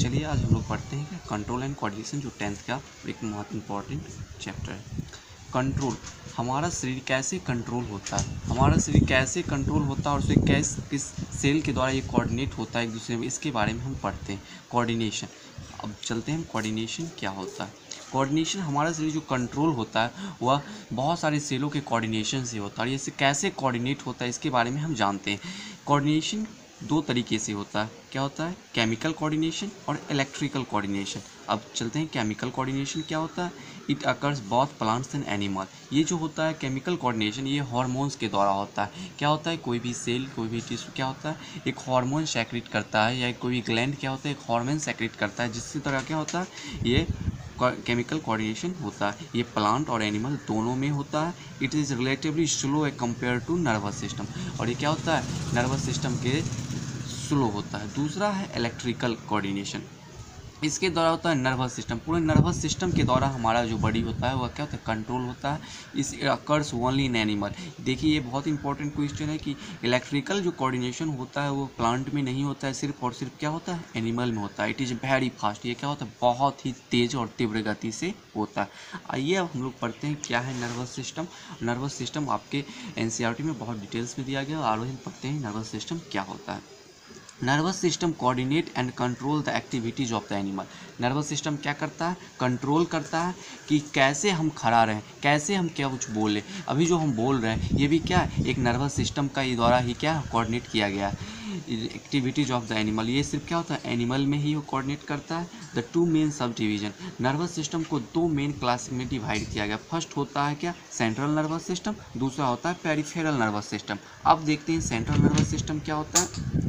चलिए आज हम लोग पढ़ते हैं कि कंट्रोल एंड कोऑर्डिनेशन जो 10th का एक बहुत इंपॉर्टेंट चैप्टर है। कंट्रोल, हमारा शरीर कैसे कंट्रोल होता है, हमारा शरीर कैसे कंट्रोल होता है और उसे किस सेल के द्वारा ये कोऑर्डिनेट होता है एक दूसरे में, इसके बारे में हम पढ़ते हैं। कोऑर्डिनेशन, अब चलते हैं कोऑर्डिनेशन क्या होता है। कोऑर्डिनेशन, हमारा शरीर जो कंट्रोल होता है वह बहुत सारे सेलों के कोऑर्डिनेशन से होता है और ये कैसे कोऑर्डिनेट होता है इसके बारे में हम जानते हैं। कोऑर्डिनेशन दो तरीके से होता है, क्या होता है, केमिकल कोऑर्डिनेशन और इलेक्ट्रिकल कोऑर्डिनेशन। अब चलते हैं केमिकल कोऑर्डिनेशन क्या होता है। It occurs both plants and animal. ये जो होता है केमिकल कोऑर्डिनेशन, ये हार्मोन्स के द्वारा होता है। क्या होता है, कोई भी सेल, कोई भी टिश्यू क्या होता है, एक हार्मोन सेक्रेट करता है, या कोई भी ग्लैंड क्या होता है, एक हार्मोन सेक्रेट करता है, जिसकी तरह क्या होता है ये केमिकल कोऑर्डिनेशन होता है। ये प्लांट और एनिमल दोनों में होता है। It is relatively slow a compare to nervous system, और ये क्या होता है, नर्वस सिस्टम के स्लो होता है। दूसरा है इलेक्ट्रिकल कोऑर्डिनेशन, इसके द्वारा होता है नर्वस सिस्टम, पूरे नर्वस सिस्टम के द्वारा हमारा जो बॉडी होता है वह क्या होता है, कंट्रोल होता है। इस अकर्स ओनली इन एनिमल। देखिए ये बहुत इंपॉर्टेंट क्वेश्चन है कि इलेक्ट्रिकल जो कोऑर्डिनेशन होता है वो प्लांट में नहीं होता है, सिर्फ और सिर्फ क्या होता है, एनिमल में होता है। इट इज़ वेरी फास्ट, ये क्या होता है, बहुत ही तेज और तीव्र गति से होता है। आइए अब हम लोग पढ़ते हैं क्या है नर्वस सिस्टम। नर्वस सिस्टम आपके एनसीईआरटी में बहुत डिटेल्स में दिया गया, और हम पढ़ते हैं नर्वस सिस्टम क्या होता है। Nervous system coordinate and control the activities of the animal. Nervous system क्या करता है, कंट्रोल करता है कि कैसे हम खड़ा रहें, कैसे हम क्या कुछ बोलें। अभी जो हम बोल रहे हैं ये भी क्या है, एक नर्वस सिस्टम का ही द्वारा ही क्या कोऑर्डिनेट किया गया है। एक्टिविटीज़ ऑफ द एनिमल, ये सिर्फ क्या होता है, एनिमल में ही वो कोऑर्डिनेट करता है। The two main sub division, nervous system को दो मेन क्लास में डिवाइड किया गया। फर्स्ट होता है क्या, सेंट्रल नर्वस सिस्टम, दूसरा होता है पेरिफेरल नर्वस सिस्टम। अब देखते हैं सेंट्रल नर्वस सिस्टम क्या होता है।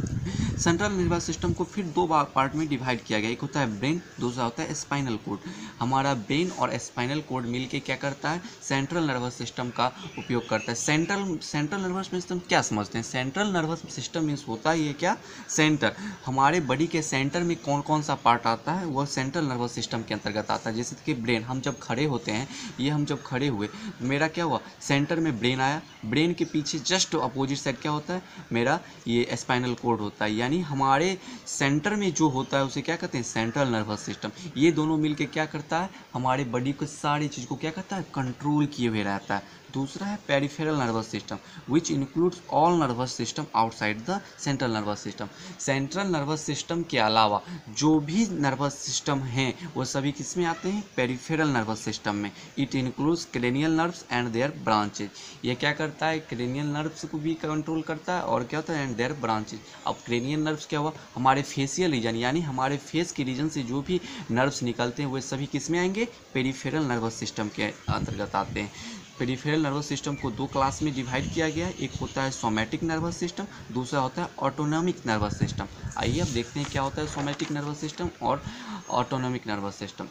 सेंट्रल नर्वस सिस्टम को फिर दो पार्ट में डिवाइड किया गया, एक होता है ब्रेन, दूसरा होता है स्पाइनल कोड। हमारा ब्रेन और स्पाइनल कोड मिलके क्या करता है, सेंट्रल नर्वस सिस्टम का उपयोग करता है। सेंट्रल नर्वस सिस्टम क्या समझते हैं, सेंट्रल नर्वस सिस्टम मीन्स होता है ये क्या, सेंटर। हमारे बॉडी के सेंटर में कौन कौन सा पार्ट आता है वह सेंट्रल नर्वस सिस्टम के अंतर्गत आता है। जैसे कि ब्रेन, हम जब खड़े होते हैं, ये हम जब खड़े हुए, मेरा क्या हुआ, सेंटर में ब्रेन आया, ब्रेन के पीछे जस्ट अपोजिट साइड क्या होता है, मेरा ये स्पाइनल कोड होता है। यानी हमारे सेंटर में जो होता है उसे क्या कहते हैं, सेंट्रल नर्वस सिस्टम। ये दोनों मिलके क्या करता है, हमारे बॉडी को सारी चीज़ को क्या करता है, कंट्रोल किए हुए रहता है। दूसरा है peripheral nervous system, which includes all nervous system outside the central nervous system. Central nervous system के अलावा जो भी नर्वस सिस्टम हैं वो सभी किस में आते हैं, पेरिफेरल नर्वस सिस्टम में। It includes cranial nerves and there branches. ये क्या करता है, क्रेनियल नर्व्स को भी कंट्रोल करता है, और क्या होता है, एंड देयर ब्रांचेज। अब क्रेनियल नर्व्स क्या हुआ, हमारे फेशियल रीजन, यानी हमारे फेस के रीजन से जो भी नर्व्स निकलते हैं वे सभी किस में आएंगे, पेरिफेरल नर्वस सिस्टम के अंतर्गत आते हैं। पेरिफेरल नर्वस सिस्टम को दो क्लास में डिवाइड किया गया है, एक होता है सोमैटिक नर्वस सिस्टम, दूसरा होता है ऑटोनॉमिक नर्वस सिस्टम। आइए अब देखते हैं क्या होता है सोमैटिक नर्वस सिस्टम और autonomic nervous system.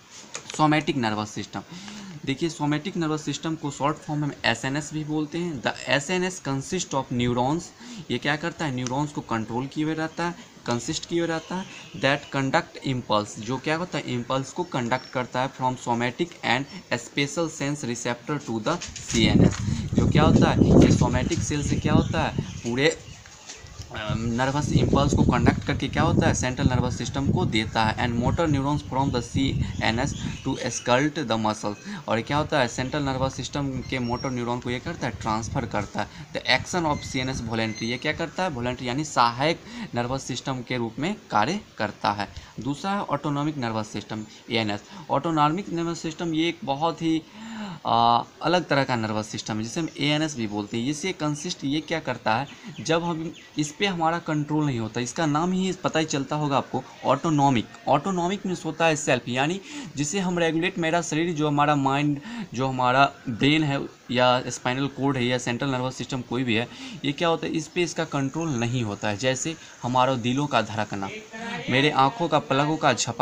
Somatic nervous system, देखिए सोमैटिक नर्वस सिस्टम को शॉर्ट फॉर्म में एसएनएस भी बोलते हैं। The SNS consist of neurons, ये क्या करता है, न्यूरॉन्स को कंट्रोल किए हुए रहता है, कंसिस्ट किए हुए रहता है। दैट कंडक्ट इम्पल्स, जो क्या होता है, इम्पल्स को कंडक्ट करता है from somatic and special sense receptor to the CNS. जो क्या होता है, ये सोमैटिक सेल से क्या होता है, पूरे नर्वस इम्पल्स को कंडक्ट करके क्या होता है, सेंट्रल नर्वस सिस्टम को देता है। And motor neurons from the CNS to skeletal the muscles, और क्या होता है, सेंट्रल नर्वस सिस्टम के मोटर न्यूरॉन को ये करता है, ट्रांसफर करता है। The action of CNS voluntary, ये क्या करता है, वॉलेंट्री यानी सहायक नर्वस सिस्टम के रूप में कार्य करता है। दूसरा है autonomic nervous system, ANS. Autonomic nervous system ये एक बहुत ही अलग तरह का नर्वस सिस्टम है, जिसे हम एएनएस भी बोलते हैं। इससे कंसिस्ट, ये क्या करता है, जब हम इस पे हमारा कंट्रोल नहीं होता, इसका नाम ही पता ही चलता होगा आपको, ऑटोनॉमिक। ऑटोनॉमिक मीन्स होता है सेल्फ, यानी जिसे हम रेगुलेट, मेरा शरीर, जो हमारा माइंड, जो हमारा ब्रेन है, या स्पाइनल कोड है, या सेंट्रल नर्वस सिस्टम कोई भी है, ये क्या होता है, इस पे इसका कंट्रोल नहीं होता है। जैसे हमारा दिलों का धड़कना, मेरे आँखों का पलकों का झपकना,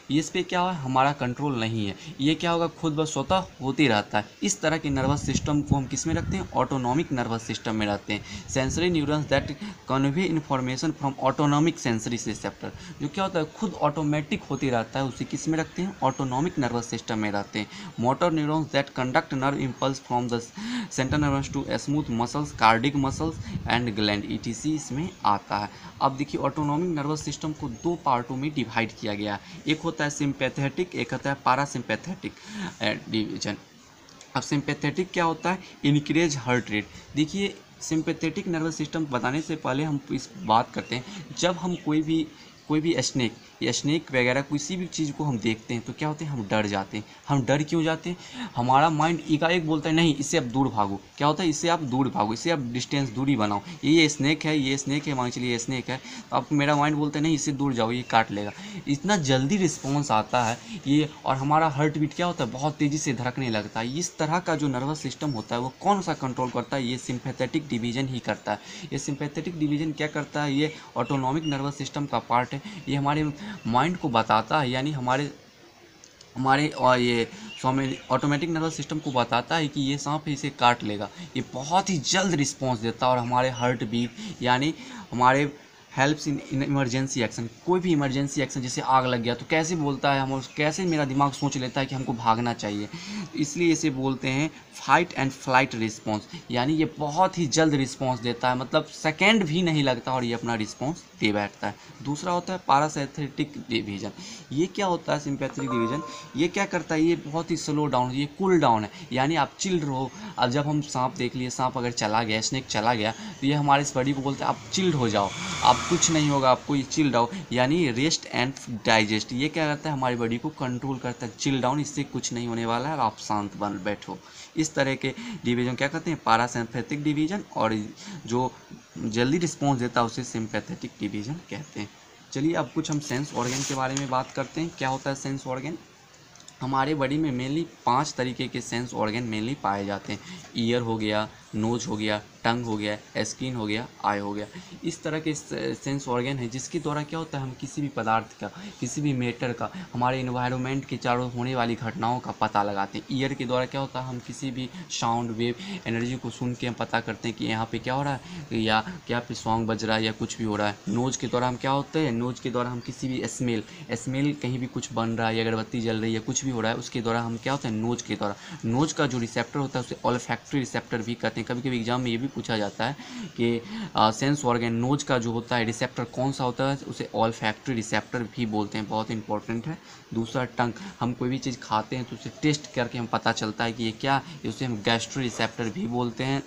इस पे क्या है, हमारा कंट्रोल नहीं है, ये क्या होगा, खुद ब स्वतः होते रहता है। इस तरह के नर्वस सिस्टम को हम किस में रखते हैं, ऑटोनॉमिक नर्वस सिस्टम में रखते हैं। Sensory neurons that convey information from autonomic sensory receptor, जो क्या होता है खुद ऑटोमेटिक होते रहता है, उसे किस में रखते हैं, ऑटोनॉमिक नर्वस सिस्टम में रहते हैं। Motor neurons that conduct nerve impulse from the central nervous to smooth muscles, cardiac muscles and gland etc इसमें आता है। अब देखिए ऑटोनॉमिक नर्वस सिस्टम को दो पार्टों में डिवाइड किया गया है, एक होता है सिंपैथेटिक, एक होता है पारासिम्पैथेटिक डिवीजन। अब सिंपैथेटिक क्या होता है, इनक्रीज हार्ट रेट। देखिए सिंपैथेटिक नर्वस सिस्टम बताने से पहले हम इस बात करते हैं, जब हम कोई भी स्नेक या स्नेक वगैरह किसी भी चीज़ को हम देखते हैं तो क्या होते हैं, हम डर जाते हैं। हम डर क्यों जाते हैं, हमारा माइंड एकाएक बोलता है नहीं इससे आप दूर भागो, क्या होता है, इससे आप दूर भागो, इससे आप डिस्टेंस दूरी बनाओ, ये स्नेक है, ये स्नेक है, मान चलिए ये स्नेक है, तो अब मेरा माइंड बोलता है नहीं इससे दूर जाओ, ये काट लेगा। इतना जल्दी रिस्पॉन्स आता है ये, और हमारा हार्ट बीट क्या होता है, बहुत तेज़ी से धड़कने लगता है। इस तरह का जो नर्वस सिस्टम होता है वो कौन सा कंट्रोल करता है, ये सिंपैथेटिक डिवीजन ही करता है। ये सिंपैथेटिक डिवीजन क्या करता है, ये ऑटोनॉमिक नर्वस सिस्टम का पार्ट है, ये हमारे माइंड को बताता है, यानी हमारे और ये ऑटोमेटिक नर्वस सिस्टम को बताता है कि ये सांप है इसे काट लेगा। ये बहुत ही जल्द रिस्पॉन्स देता है और हमारे हार्ट बीट यानी हमारे हेल्प्स इन इमरजेंसी एक्शन, कोई भी इमरजेंसी एक्शन जैसे आग लग गया तो कैसे बोलता है, हम कैसे मेरा दिमाग सोच लेता है कि हमको भागना चाहिए, इसलिए इसे बोलते हैं फाइट एंड फ्लाइट रिस्पॉन्स, यानी ये बहुत ही जल्द रिस्पॉन्स देता है, मतलब सेकेंड भी नहीं लगता और ये अपना रिस्पॉन्स दे बैठता है। दूसरा होता है पारासिम्पैथेटिक डिवीजन। ये क्या होता है सिंपैथेटिक डिवीजन, ये क्या करता है, ये बहुत ही स्लो डाउन, ये कूल डाउन है, यानी आप चिल रहो। अब जब हम सांप देख लिए, सांप अगर चला गया, स्नेक चला गया, तो ये हमारे इस बॉडी को बोलते हैं आप चिल्ड हो जाओ, आप कुछ नहीं होगा आपको, ये चिल डाउन यानी रेस्ट एंड डाइजेस्ट। ये क्या करता है, हमारी बॉडी को कंट्रोल करता है, चिल डाउन, इससे कुछ नहीं होने वाला है, आप शांत बन बैठो। इस तरह के डिवीजन क्या कहते हैं, पारासिम्पैथेटिक डिवीजन, और जो जल्दी रिस्पॉन्स देता है उसे सिंपैथेटिक डिवीजन कहते हैं। चलिए अब कुछ हम सेंस ऑर्गन के बारे में बात करते हैं। क्या होता है सेंस ऑर्गन, हमारे बॉडी में मेनली 5 तरीके के सेंस ऑर्गन मेनली पाए जाते हैं। ईयर हो गया, नोज हो गया, टंग हो गया, स्किन हो गया, आई हो गया। इस तरह के सेंस ऑर्गन है जिसके द्वारा क्या होता है, हम किसी भी पदार्थ का, किसी भी मैटर का, हमारे इन्वायरमेंट के चारों होने वाली घटनाओं का पता लगाते हैं। ईयर के द्वारा क्या होता है, हम किसी भी साउंड वेव एनर्जी को सुन के हम पता करते हैं कि यहाँ पे क्या हो रहा है, या क्या पे सॉन्ग बज रहा है या कुछ भी हो रहा है। नोज के द्वारा हम क्या होते हैं, नोज के द्वारा हम किसी भी स्मेल कहीं भी कुछ बन रहा है या अगरबत्ती जल रही है, कुछ भी हो रहा है, उसके द्वारा हम क्या होता है, नोज के द्वारा। नोज का जो रिसेप्टर होता है उसे ऑल्फैक्टरी रिसेप्टर भी कहते हैं। कभी कभी एग्जाम में ये भी पूछा जाता है कि सेंस ऑर्गन नोज का जो होता है रिसेप्टर कौन सा होता है, उसे ऑल्फैक्टरी रिसेप्टर भी बोलते हैं, बहुत इंपॉर्टेंट है। दूसरा टंग, हम कोई भी चीज़ खाते हैं तो उसे टेस्ट करके हम पता चलता है कि ये क्या है, उसे हम गैस्ट्रो रिसेप्टर भी बोलते हैं।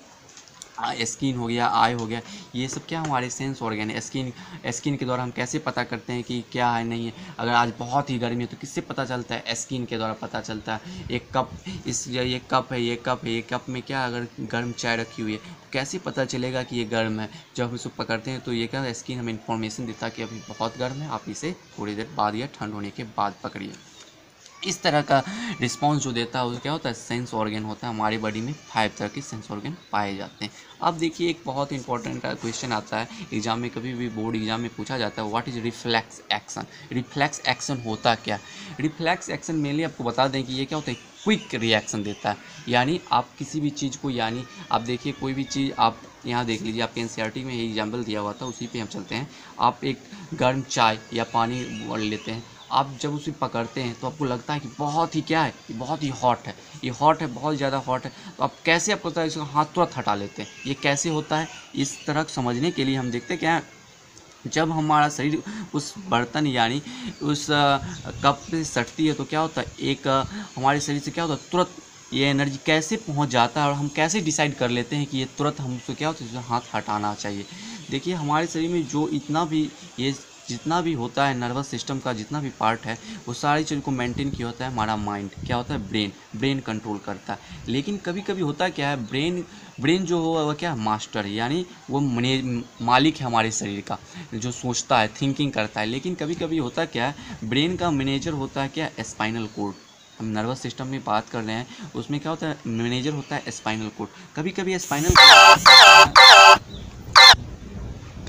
स्किन हो गया, आई हो गया, ये सब क्या हमारे सेंस ऑर्गन है। स्किन के द्वारा हम कैसे पता करते हैं कि क्या है नहीं है। अगर आज बहुत ही गर्मी है तो किससे पता चलता है, स्किन के द्वारा पता चलता है। एक कप, ये कप है, ये कप में क्या अगर गर्म चाय रखी हुई है तो कैसे पता चलेगा कि ये गर्म है। जब हम इसको पकड़ते हैं तो ये क्या, स्किन हमें इन्फॉर्मेशन देता है कि अभी बहुत गर्म है, आप इसे थोड़ी देर बाद या ठंड होने के बाद पकड़िए। इस तरह का रिस्पांस जो देता है वो क्या होता है, सेंस ऑर्गन होता है। हमारी बॉडी में 5 तरह के सेंस ऑर्गन पाए जाते हैं। अब देखिए एक बहुत इंपॉर्टेंट क्वेश्चन आता है एग्जाम में, कभी भी बोर्ड एग्जाम में पूछा जाता है, what is reflex action. Reflex action होता क्या, रिफ्लेक्स एक्शन मेनली आपको बता दें कि ये क्या होता है, क्विक रिएक्शन देता है। यानी आप किसी भी चीज़ को, यानी आप देखिए कोई भी चीज़, आप यहाँ देख लीजिए, आपके एनसीईआरटी में एग्जाम्पल दिया हुआ था, उसी पे हम चलते हैं। आप एक गर्म चाय या पानी लेते हैं, आप जब उसे पकड़ते हैं तो आपको लगता है कि बहुत ही क्या है, ये बहुत ही हॉट है, ये हॉट है, बहुत ज़्यादा हॉट है, तो आप कैसे, आपको पता है, इसको हाथ तुरंत हटा लेते हैं। ये कैसे होता है, इस तरह समझने के लिए हम देखते क्या है, जब हमारा शरीर उस बर्तन यानी उस कप से सटती है तो क्या होता है, एक हमारे शरीर से क्या होता है, तुरंत ये एनर्जी कैसे पहुंच जाता है और हम कैसे डिसाइड कर लेते हैं कि ये तुरंत हमसे क्या होता है, हाथ हटाना चाहिए। देखिए हमारे शरीर में जो इतना भी, ये जितना भी होता है नर्वस सिस्टम का जितना भी पार्ट है, वो सारी चीज़ को मेंटेन किया होता है हमारा माइंड, क्या होता है, ब्रेन कंट्रोल करता है। लेकिन कभी कभी होता है क्या है, ब्रेन जो हो वह क्या है, मास्टर है, यानी वो मालिक है हमारे शरीर का, जो सोचता है, थिंकिंग करता है। लेकिन कभी कभी होता क्या है, ब्रेन का मैनेजर होता है क्या, स्पाइनल कोर्ड। हम नर्वस सिस्टम में बात कर रहे हैं, उसमें क्या होता है, मैनेजर होता है स्पाइनल कोर्ड। कभी कभी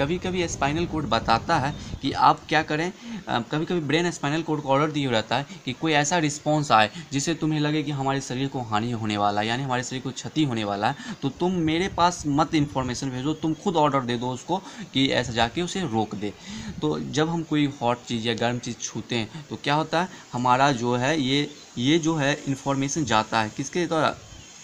कभी कभी स्पाइनल कोड बताता है कि आप क्या करें। कभी कभी ब्रेन स्पाइनल कोड को ऑर्डर दिया रहता है कि कोई ऐसा रिस्पॉन्स आए जिससे तुम्हें लगे कि हमारे शरीर को हानि होने वाला है, यानी हमारे शरीर को क्षति होने वाला है, तो तुम मेरे पास मत इन्फॉर्मेशन भेजो, तुम खुद ऑर्डर दे दो उसको कि ऐसा जाके उसे रोक दे। तो जब हम कोई हॉट चीज़ या गर्म चीज़ छूते हैं तो क्या होता है, हमारा जो है ये जो है इन्फॉर्मेशन जाता है किसके द्वारा,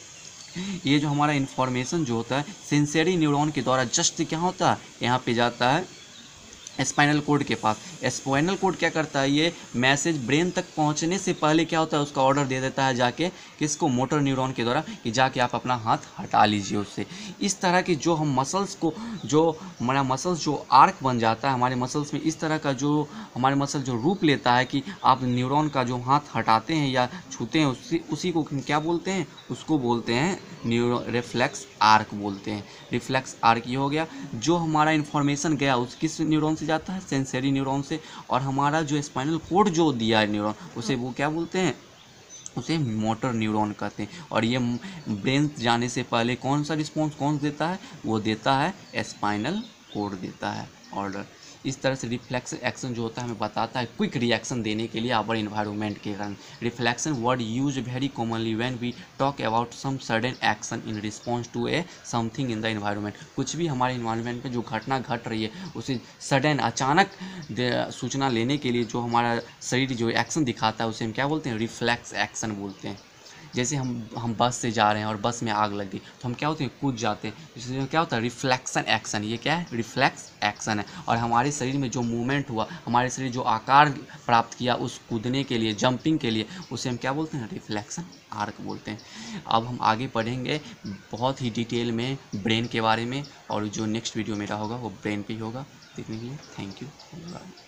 ये जो हमारा इन्फॉर्मेशन जो होता है सेंसरी न्यूरॉन के द्वारा जस्ट क्या होता है, यहाँ पे जाता है स्पाइनल कोड के पास। स्पाइनल कोड क्या करता है, ये मैसेज ब्रेन तक पहुंचने से पहले क्या होता है, उसका ऑर्डर दे देता है जाके किसको, मोटर न्यूरॉन के द्वारा, कि जाके आप अपना हाथ हटा लीजिए उससे। इस तरह की जो हम मसल्स को, जो हमारा मसल्स जो आर्क बन जाता है हमारे मसल्स में, इस तरह का जो हमारे मसल जो रूप लेता है कि आप न्यूरॉन का जो हाथ हटाते हैं या छूते हैं उसी को क्या बोलते हैं, उसको बोलते हैं रिफ्लेक्स आर्क बोलते हैं। रिफ्लेक्स आर्क ये हो गया, जो हमारा इन्फॉर्मेशन गया उस किस न्यूरॉन से जाता है, सेंसरी न्यूरॉन से, और हमारा जो स्पाइनल कोड जो दिया है न्यूरॉन, उसे वो क्या बोलते हैं, उसे मोटर न्यूरॉन कहते हैं। और ये ब्रेन जाने से पहले कौन सा रिस्पॉन्स कौन देता है, वो देता है स्पाइनल कोड देता है ऑर्डर। इस तरह से रिफ्लेक्स एक्शन जो होता है हमें बताता है क्विक रिएक्शन देने के लिए आवर इन्वायरमेंट के कारण। Reflection word use very commonly when we talk about some sudden action in response to a something in the environment. कुछ भी हमारे इन्वायरमेंट में जो घटना घट रही है उसे सडन अचानक सूचना लेने के लिए जो हमारा शरीर जो एक्शन दिखाता है उसे हम क्या बोलते हैं, रिफ्लेक्स एक्शन बोलते हैं। जैसे हम बस से जा रहे हैं और बस में आग लग गई तो हम क्या होते हैं, कूद जाते हैं, इसलिए क्या होता है, रिफ्लेक्शन एक्शन। ये क्या है, रिफ्लेक्स एक्शन है। और हमारे शरीर में जो मूवमेंट हुआ, हमारे शरीर जो आकार प्राप्त किया उस कूदने के लिए, जंपिंग के लिए, उसे हम क्या बोलते हैं, रिफ्लेक्शन आर्क बोलते हैं। अब हम आगे पढ़ेंगे बहुत ही डिटेल में ब्रेन के बारे में, और जो नेक्स्ट वीडियो मेरा होगा वो ब्रेन पे ही होगा। देखने के लिए थैंक यू।